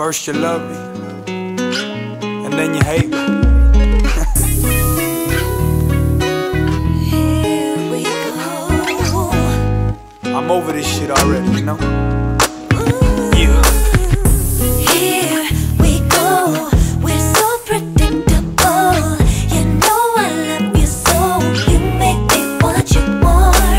First you love me, and then you hate me. Here we go. I'm over this shit already, you know? Here we go. We're so predictable. You know I love you so. You make me want you more.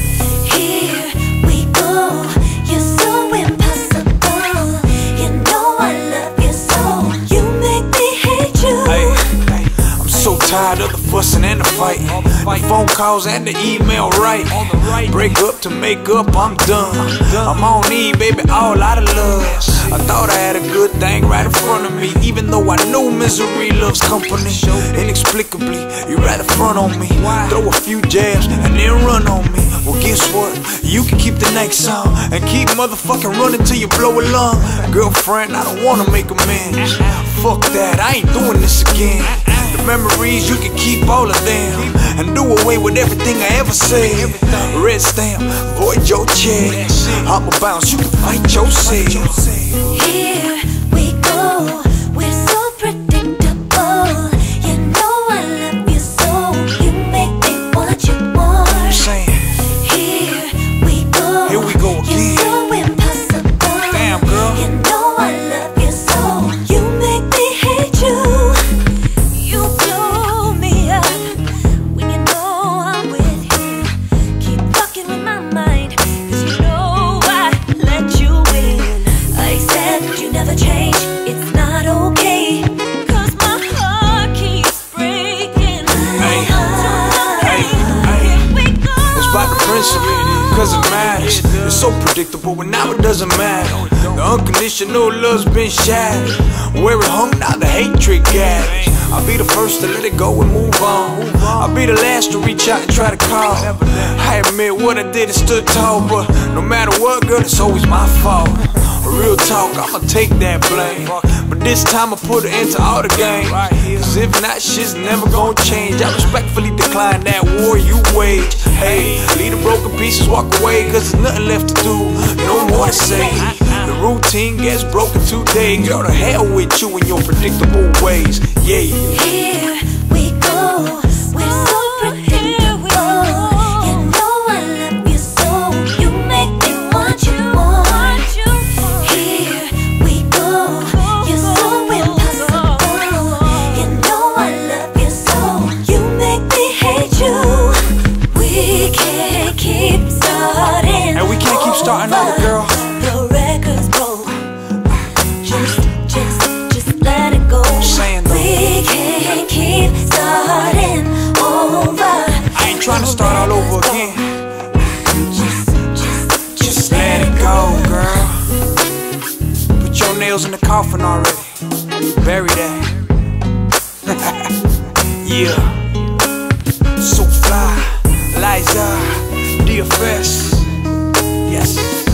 Here we go. You're so impossible. You know I love you so. You make me hate you. Hey, I'm so tired of the fussing and the fighting, the phone calls and the email writing. Break up to make up, I'm done. I'm on E, baby, all out of love. I thought I had a good thing right in front of me, even though I know misery loves company. Inexplicably, you right in front on me. Throw a few jabs and then run on me. Well, guess what? You can keep the next song and keep motherfucking running till you blow a lung. Girlfriend, I don't wanna make amends. Fuck that, I ain't doing this again. The memories, you can keep all of them and do away with everything I ever said. Red stamp, void your check. I'ma bounce, you can fight yourself. Here we go. We're so predictable. You know I love you so. You make me want you more. I'm saying, Here we go. here we go You're again. so impossible. Damn, girl. You know I love you so. You make me hate you. You blow me up when you know I'm with you. Keep fucking with my mind, 'cause you know I let you in. I accept you never change, it's not okay, 'cause my heart keeps breaking. Hey, hey, hey. Here we go. It's about the principle, cause it matters. It's so predictable, but now it doesn't matter. The unconditional love's been shattered. Where it hung, now the hatred gathers. I'll be the first to let it go and move on. I'll be the last to reach out and try to call. I admit what I did and stood tall, but no matter what, girl, it's always my fault. Real talk, I'ma take that blame, but this time I put an end to all the games. Cause if not, shit's never gonna change. I respectfully decline that war you wage. Hey, leave the broken pieces, walk away, cause there's nothing left to do, no more to say. The routine gets broken today. Girl, to hell with you and your predictable ways. Yeah. Here we go. We're so predictable. You know I love you so. You make me want you more. Here we go. You're so impossible. You know I love you so. You make me hate you. We can't keep starting. And we can't keep starting over, girl. The record's broke. Just let it go. Saying though, We can't keep starting over. I ain't trying to start all over again. Just Let it go, girl. Put your nails in the coffin already. Bury that. Yeah. So fly, Liza, DFS. Yes.